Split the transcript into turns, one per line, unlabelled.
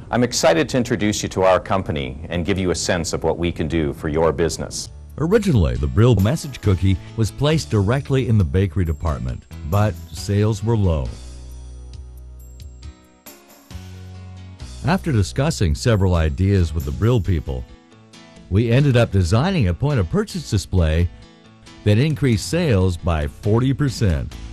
I'm excited to introduce you to our company and give you a sense of what we can do for your business.
Originally, the Brill Message Cookie was placed directly in the bakery department, but sales were low. After discussing several ideas with the Brill people, we ended up designing a point-of-purchase display that increased sales by 40%.